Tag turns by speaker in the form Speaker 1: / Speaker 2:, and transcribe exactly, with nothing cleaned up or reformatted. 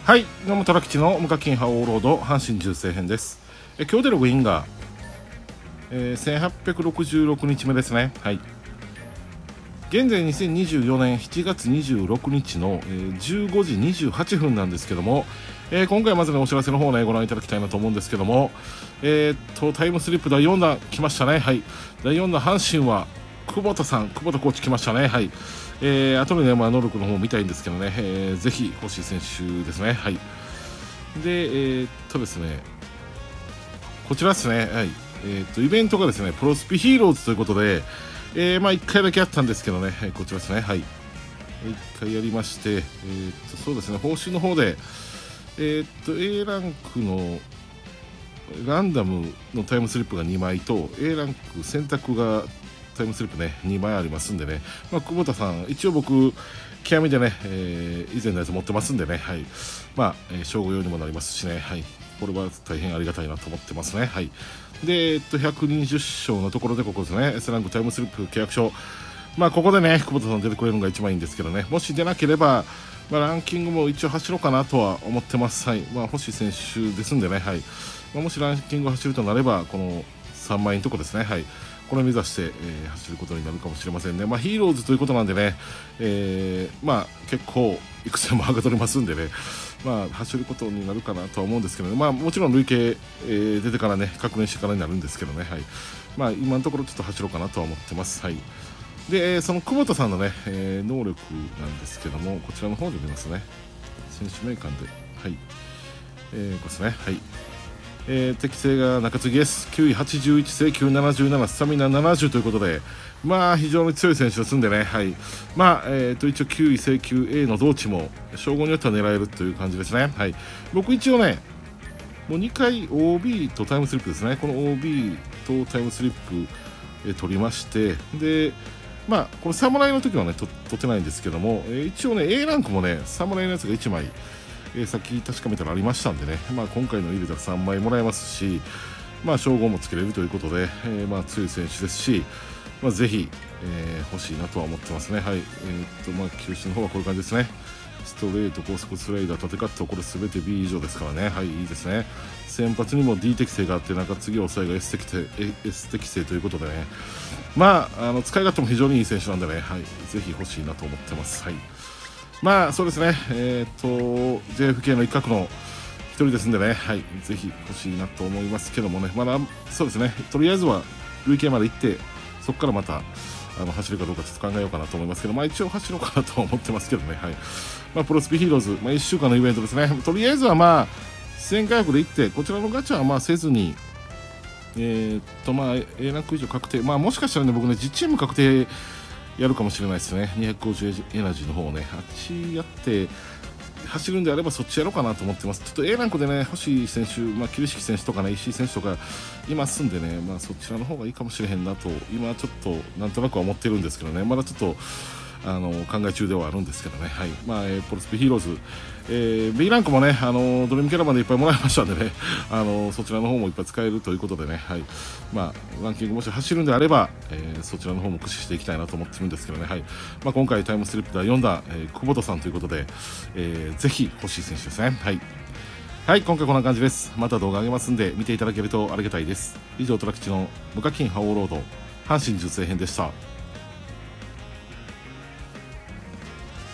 Speaker 1: はい、野本虎吉の無課金覇王ロード阪神重生編です。え今日出るグイーンが、えー、せんはっぴゃくろくじゅうろくにちめですね。はい。現在にせんにじゅうよねんしちがつにじゅうろくにちの、えー、じゅうごじにじゅうはっぷんなんですけども、えー、今回まずねお知らせの方をねご覧いただきたいなと思うんですけども、えー、っとタイムスリップだいよんだん来ましたね。はい。だいよんだん阪神は久保田さん、久保田コーチ来ましたね。はい。えー、後でね、まあ、能力の方も見たいんですけどね、えー、ぜひ欲しい選手ですね。はい。で、えー、っとですね、こちらですね、はい。えー、っと、イベントがですね、プロスピヒーローズということで、えー、まあ、いっかいだけあったんですけどね、はい、こちらですね、はい。いっかいやりまして、えー、っと、そうですね、報酬の方で、えー、っと、A ランクのランダムのタイムスリップがにまいと A ランク選択がタイムスリップねにまいありますんでね、まあ、久保田さん一応僕極みでね、えー、以前のやつ持ってますんでね、はい、まあ、えー、称号用にもなりますしね、はい、これは大変ありがたいなと思ってますね。はい。で、えっと、ひゃくにじゅっしょうのところでここですね、 S ランクタイムスリップ契約書、まあここでね久保田さん出てくれるのが一番いいんですけどね、もし出なければ、まあ、ランキングも一応走ろうかなとは思ってます。はい。まあ、欲しい選手ですんでね、はい。まあ、もしランキングを走るとなればこのさんまいのところですね。はい。これを目指して、えー、走ることになるかもしれませんね。まあ、ヒーローズということなんでね、えー、まあ結構育成も上がっておりますんでね、まあ走ることになるかなとは思うんですけどね、まあもちろん累計、えー、出てからね確認してからになるんですけどね、はい。まあ今のところちょっと走ろうかなとは思ってます。はい。で、その久保田さんのね、えー、能力なんですけども、こちらの方で見ますね。選手名鑑で、はい、えー、これですね、はい。えー、適正が中継ぎです。きゅういはちじゅういち、制球ななじゅうなな、スタミナななじゅうということで、まあ非常に強い選手ですんでね、はい。まあ、えー、と一応きゅうい制球 A の同値も称号によっては狙えるという感じですね。はい。僕一応ね、もうにかい オービー とタイムスリップですね。この オービー とタイムスリップ、えー、取りまして、で、まあこの侍の時はねと取ってないんですけども、えー、一応ね A ランクもね侍のやつがいちまい、えー、さっき確かめたらありましたんでね、まあ、今回の入れたらさんまいもらえますし、まあ、称号もつけれるということで、えー、まあ強い選手ですし、まあ、ぜひ、えー、欲しいなとは思ってますね。はい。えー、っとまあ球種の方はこういう感じですね。ストレート、高速スライダー、縦カット、これすべて B 以上ですからね。はい、いいですね。先発にも D 適性があって、中継ぎ抑えが S 適性、S 適性ということでね、まあ、あの使い勝手も非常にいい選手なんでね、はい、ぜひ欲しいなと思ってます。はい。まあそうですね、えー、っと ジェイエフケー の一角の一人ですんでね、はい、ぜひ欲しいなと思いますけどもね、まだそうですね、とりあえずは累計まで行って、そこからまたあの走るかどうかちょっと考えようかなと思いますけど、まあ一応走ろうかなとは思ってますけどね、はい。まあ、プロスピヒーローズ、まあ、いっしゅうかんのイベントですね、とりあえずはまあせんかいふで行って、こちらのガチャはまあせずに、えー、っとまあ A ランク以上確定、まあもしかしたらね、僕ね、実チーム確定やるかもしれないですね。にひゃくごじゅうエナジーの方をね、あっちやって走るんであればそっちやろうかなと思ってます。ちょっと A ランクでね、欲しい選手、まあ、桐敷選手とかね、石井選手とかいますんでね、まあ、そちらの方がいいかもしれへんなと、今ちょっとなんとなくは思ってるんですけどね、まだちょっとあの考え中ではあるんですけどね、はい。まあ、えー、ポルスピヒーローズ、えー、B ランクもね、あのドリームキャラバンでいっぱいもらいましたんでね、あのそちらの方もいっぱい使えるということでね、はい。まあ、ランキングもし走るんであれば、えー、そちらの方も駆使していきたいなと思ってるんですけどね、はい。まあ、今回タイムスリップだいよんだん、えー、久保田さんということで、えー、ぜひ欲しい選手ですね。はい。はい、今回こんな感じです。また動画上げますんで、見ていただけるとありがたいです。以上、トラ吉の無課金覇王ロード、阪神術生編でした。